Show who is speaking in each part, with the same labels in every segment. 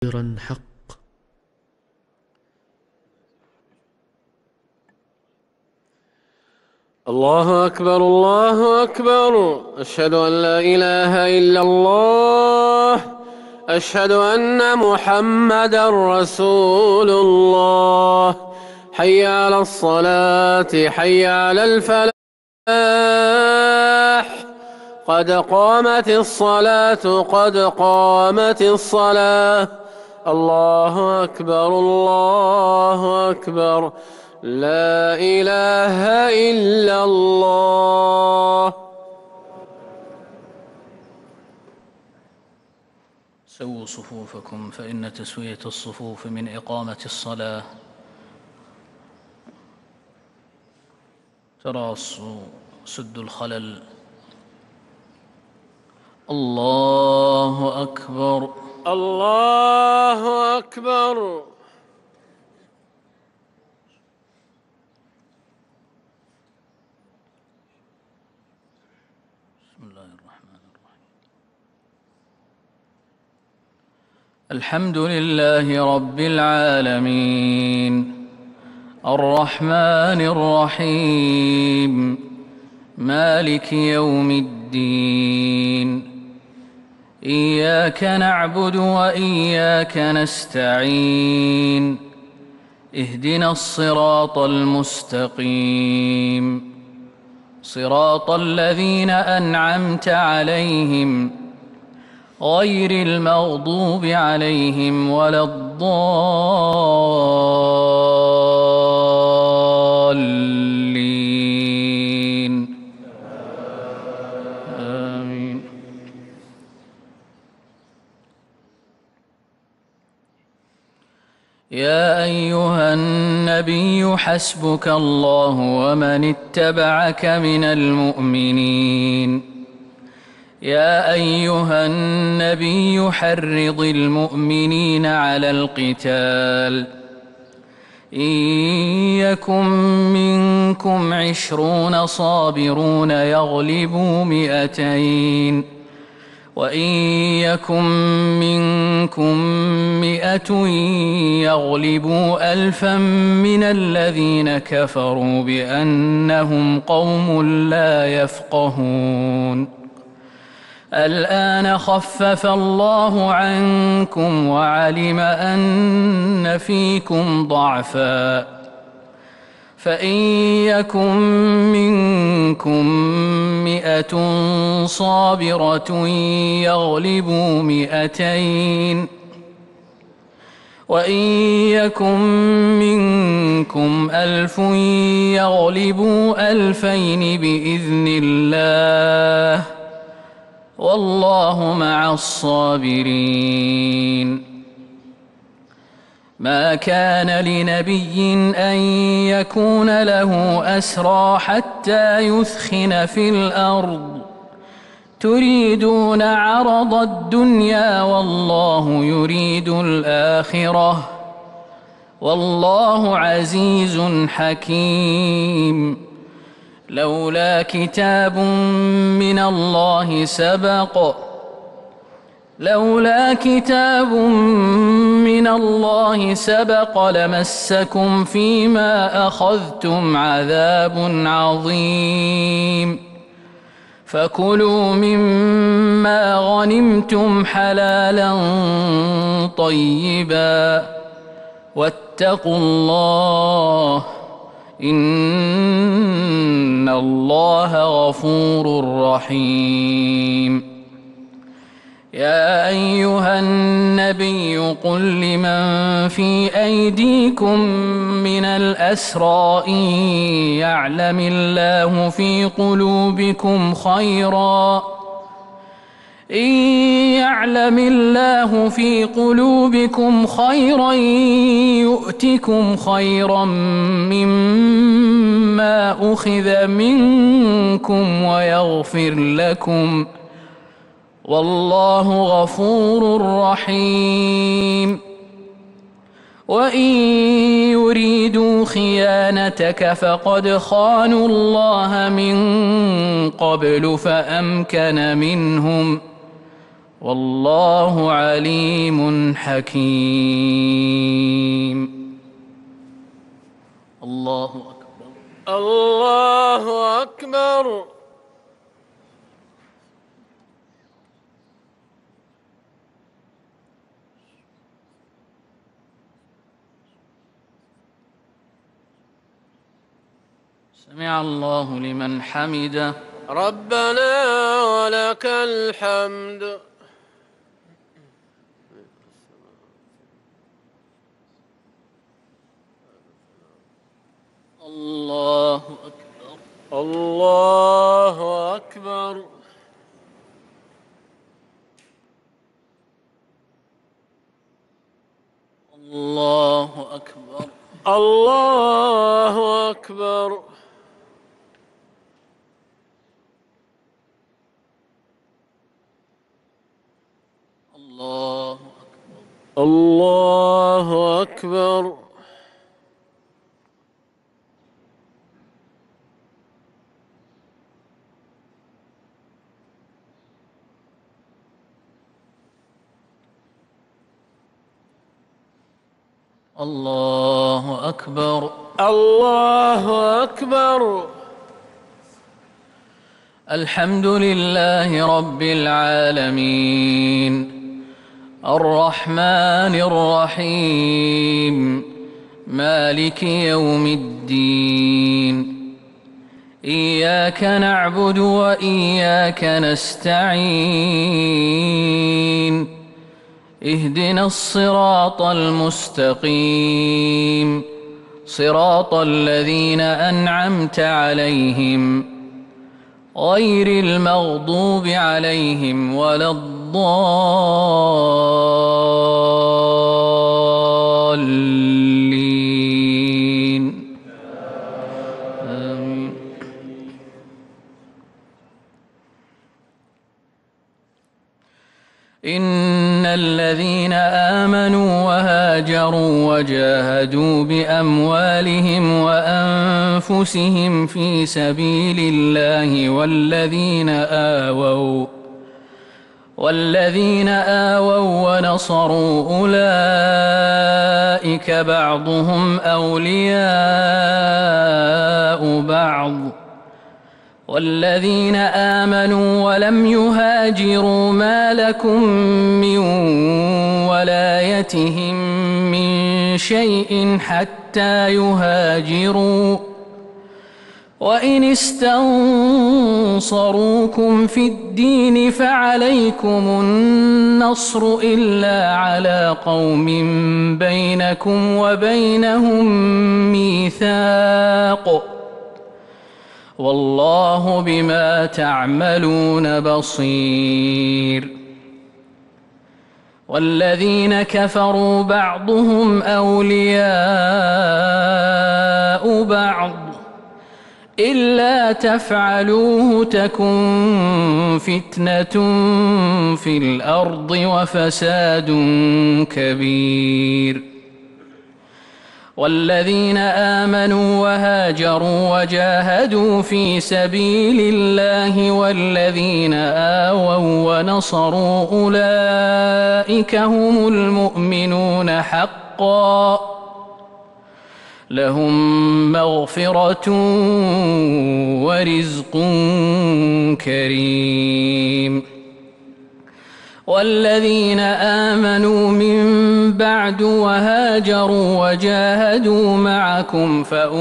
Speaker 1: حق.
Speaker 2: الله أكبر الله أكبر. أشهد أن لا إله إلا الله. أشهد أن محمدا رسول الله. حي على الصلاة حي على الفلاح. قد قامت الصلاة قد قامت الصلاة. الله أكبر الله أكبر. لا إله إلا الله.
Speaker 3: سووا صفوفكم فإن تسوية الصفوف من إقامة الصلاة. تراصوا سدوا الخلل. الله أكبر
Speaker 2: الله أكبر.
Speaker 3: بسم الله الرحمن الرحيم. الحمد لله رب العالمين الرحمن الرحيم مالك يوم الدين. إياك نعبد وإياك نستعين. اهدنا الصراط المستقيم صراط الذين أنعمت عليهم غير المغضوب عليهم ولا الضالين. آمين. يا أيها النبي حسبك الله ومن اتبعك من المؤمنين. يا أيها النبي حرض المؤمنين على القتال. إن يكن منكم 20 صابرون يغلبوا 200 وإن يكن منكم 100 يغلبوا 1000 من الذين كفروا بأنهم قوم لا يفقهون. الآن خفف الله عنكم وعلم أن فيكم ضعفا فإن يكن منكم 100 صابرة يغلبوا 200 وإن يكن منكم 1000 يغلبوا 2000 بإذن الله والله مع الصابرين. ما كان لنبي أن يكون له أسرى حتى يثخن في الأرض تريدون عرض الدنيا والله يريد الآخرة والله عزيز حكيم. لولا كتاب من الله سبق لمسكم فيما أخذتم عذاب عظيم. فكلوا مما غنمتم حلالا طيبا واتقوا الله إن الله غفور رحيم. يا أيها النبي قل لمن في أيديكم من الأسرى إن يعلم الله في قلوبكم خيرا يؤتكم خيرا مما أخذ منكم ويغفر لكم والله غفور رحيم. وإن يريدوا خيانتك فقد خانوا الله من قبل فأمكن منهم والله عليم حكيم. الله أكبر.
Speaker 2: الله أكبر.
Speaker 3: سمع الله لمن حمده.
Speaker 2: ربنا ولك الحمد.
Speaker 3: الله أكبر.
Speaker 2: الله أكبر.
Speaker 3: الله أكبر.
Speaker 2: الله أكبر.
Speaker 3: الله أكبر.
Speaker 2: الله أكبر.
Speaker 3: الله أكبر.
Speaker 2: الله أكبر.
Speaker 3: الحمد لله رب العالمين الرحمن الرحيم مالك يوم الدين. إياك نعبد وإياك نستعين. اهدنا الصراط المستقيم صراط الذين أنعمت عليهم غير المغضوب عليهم ولا الضالين. آمين. إن الذين آمنوا وهاجروا وجاهدوا بأموالهم وأنفسهم في سبيل الله والذين آووا ونصروا أولئك بعضهم أولياء بعض. والذين آمنوا ولم يهاجروا ما لكم من ولايتهم من شيء حتى يهاجروا. وإن استنصروكم في الدين فعليكم النصر إلا على قوم بينكم وبينهم ميثاق والله بما تعملون بصير. والذين كفروا بعضهم أولياء بعض إلا تفعلوه تكن فتنة في الأرض وفساد كبير. والذين آمنوا وهاجروا وجاهدوا في سبيل الله والذين آووا ونصروا أولئك هم المؤمنون حقا لهم مغفرة ورزق كريم. والذين آمنوا من بعد وهاجروا وجاهدوا معكم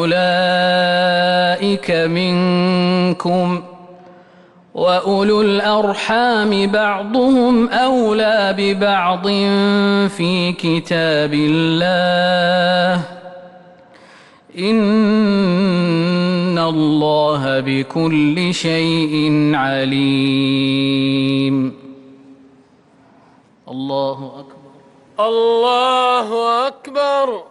Speaker 3: فأولئك منكم وأولو الأرحام بعضهم أولى ببعض في كتاب الله إن الله بكل شيء عليم. الله أكبر.
Speaker 2: الله أكبر.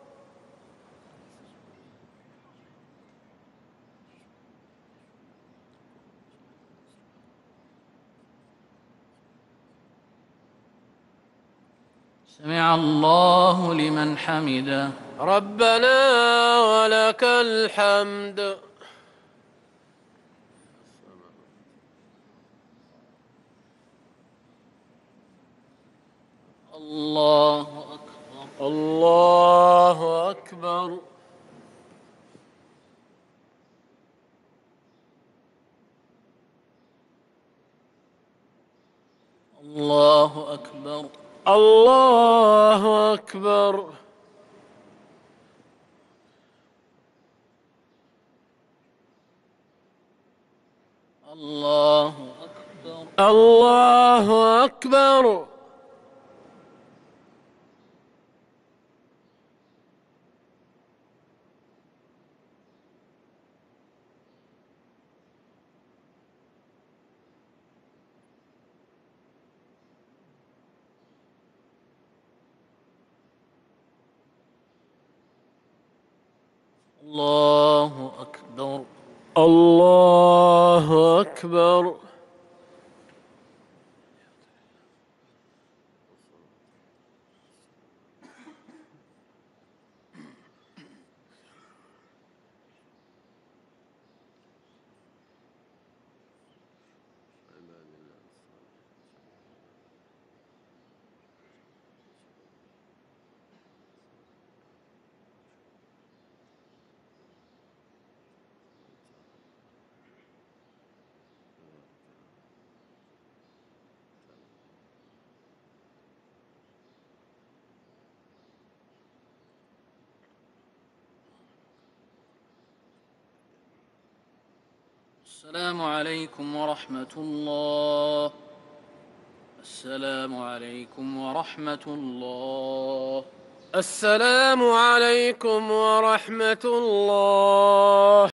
Speaker 3: سمع الله لمن حمده.
Speaker 2: ربنا ولك الحمد.
Speaker 3: الله أكبر.
Speaker 2: الله أكبر.
Speaker 3: الله أكبر.
Speaker 2: الله أكبر.
Speaker 3: الله أكبر.
Speaker 2: الله أكبر.
Speaker 3: الله أكبر.
Speaker 2: الله أكبر.
Speaker 3: السلام عليكم ورحمة الله. السلام عليكم ورحمة الله.
Speaker 2: السلام عليكم ورحمة الله.